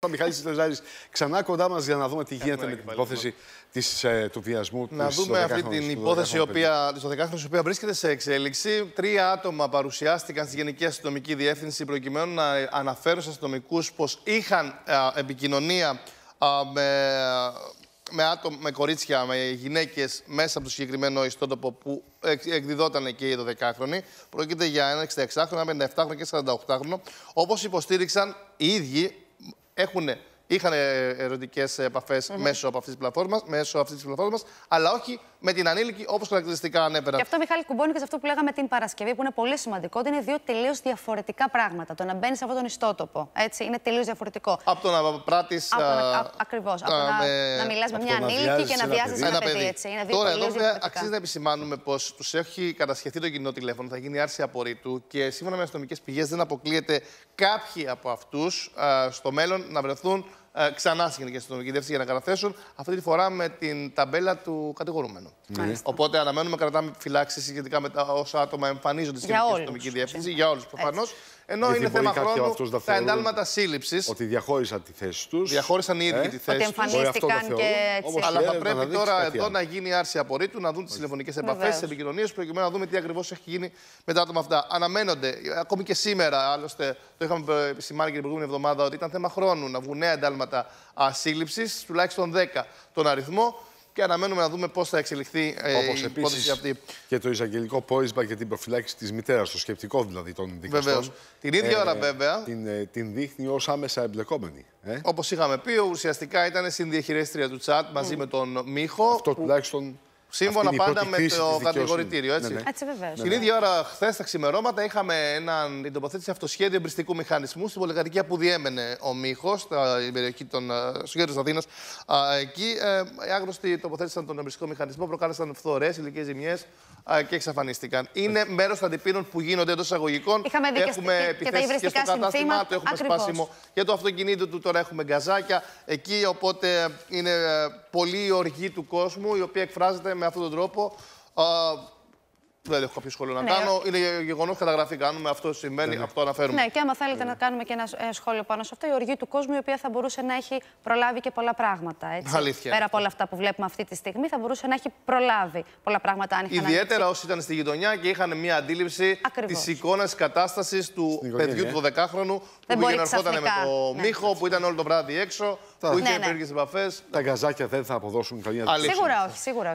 Ο Μιχάλης Λεζάρης ξανά κοντά μας για να δούμε τι γίνεται με την υπόθεση του βιασμού. Να δούμε αυτή την υπόθεση της 12χρονης, η οποία βρίσκεται σε εξέλιξη. 3 άτομα παρουσιάστηκαν στη Γενική Αστυνομική Διεύθυνση προκειμένου να αναφέρουν στους αστυνομικούς πως είχαν επικοινωνία με κορίτσια, με γυναίκες μέσα από το συγκεκριμένο ιστότοπο που εκδιδόταν και οι 12χρονοι. Πρόκειται για ένα 66χρονο, ένα 57χρονο και 48χρονο. Όπως υποστήριξαν οι ίδιοι, είχαν ερωτικές επαφές μέσω αυτής της πλατφόρμας, αλλά όχι με την ανήλικη, όπως χαρακτηριστικά ανέφερα. Και αυτό, Μιχάλη, κουμπώνει και σε αυτό που λέγαμε την Παρασκευή, που είναι πολύ σημαντικό, ότι είναι δύο τελείως διαφορετικά πράγματα. Το να μπαίνεις σε αυτόν τον ιστότοπο, έτσι, είναι τελείως διαφορετικό. Από το να πράττεις. Ακριβώς. Από να μιλάς με μια ανήλικη και να βιάζεις ένα παιδί. Έτσι. Είναι δύο Τώρα, τελείως διαφορετικά. αξίζει να επισημάνουμε πως τους έχει κατασχεθεί το κινητό τηλέφωνο, θα γίνει άρση απορρίτου και σύμφωνα με αστυνομικές πηγές δεν αποκλείεται κάποιοι από αυτούς στο μέλλον να βρεθούν ξανά στη Γενική Αστυνομική Διεύθυνση για να καταθέσουν, αυτή τη φορά με την ταμπέλα του κατηγορούμενου. Οπότε αναμένουμε, κρατάμε φυλάξεις σχετικά με τα όσα άτομα εμφανίζονται στη Γενική Αστυνομική Διεύθυνση, για όλους προφανώς. Ενώ είναι θέμα χρόνου τα εντάλματα σύλληψης. Ότι διαχώρισαν τη θέση τους. Διαχώρισαν οι ίδιοι τη θέση τους. Ότι εμφανίστηκαν και έτσι. Αλλά θα πρέπει τώρα εδώ να γίνει άρση απορρίτου, να δουν τις τηλεφωνικές επαφές, τις επικοινωνίες, προκειμένου να δούμε τι ακριβώς έχει γίνει με τα άτομα αυτά. Αναμένονται, ακόμη και σήμερα, άλλωστε το είχαμε επισημάνει και την προηγούμενη εβδομάδα, ότι ήταν θέμα χρόνου να βγουν νέα εντάλματα σύλληψης, τουλάχιστον 10 τον αριθμό. Και αναμένουμε να δούμε πώς θα εξελιχθεί η υπόθεση αυτή. Και το εισαγγελικό πόρισμα για την προφυλάκηση της μητέρας, το σκεπτικό δηλαδή των δικαστών. Βεβαίως. Την ίδια ώρα, βέβαια. Την δείχνει ως άμεσα εμπλεκόμενη. Όπως είχαμε πει, ουσιαστικά ήταν συνδιαχειρίστρια του chat μαζί με τον Μίχο. Αυτό τουλάχιστον. Σύμφωνα πάντα με το κατηγορητήριο, έτσι. Ναι. Έτσι, βεβαίως. Την ίδια ώρα, χθες τα ξημερώματα, είχαμε την τοποθέτηση αυτοσχέδιο εμπριστικού μηχανισμού στην πολυκατοικία που διέμενε ο Μίχος, στην περιοχή στο κέντρο της Αθήνας. Εκεί οι άγνωστοι τοποθέτησαν τον εμπριστικό μηχανισμό, προκάλεσαν φθορές, ηλικές ζημιές και εξαφανίστηκαν. Είναι μέρος των αντιπίνων που γίνονται εντός εισαγωγικών. Έχουμε επιθέσεις και στο κατάστημά του, έχουμε σπάσιμο για το αυτοκίνητο του, τώρα έχουμε γκαζάκια εκεί. Οπότε είναι πολύ η οργή του κόσμου, η οποία εκφράζεται με αυτόν τον τρόπο. Δεν έχω κάποιο σχόλιο να κάνω. Είναι γεγονός, καταγραφή κάνουμε. Αυτό σημαίνει, αυτό αναφέρουμε. Ναι, και άμα θέλετε να κάνουμε και ένα σχόλιο πάνω σε αυτό, η οργή του κόσμου, η οποία θα μπορούσε να έχει προλάβει και πολλά πράγματα. Έτσι. Αλήθεια. Πέρα από όλα αυτά που βλέπουμε αυτή τη στιγμή, θα μπορούσε να έχει προλάβει πολλά πράγματα. Αν ιδιαίτερα όσοι ήταν στη γειτονιά και είχαν μια αντίληψη της εικόνας, της κατάστασης του παιδιού του 12χρονου που γενναρχόταν με το Μίχο, που ήταν όλο το βράδυ έξω, που είχε περίεργες επαφές. Τα γκαζάκια δεν θα αποδώσουν καμία Σίγουρα όχι.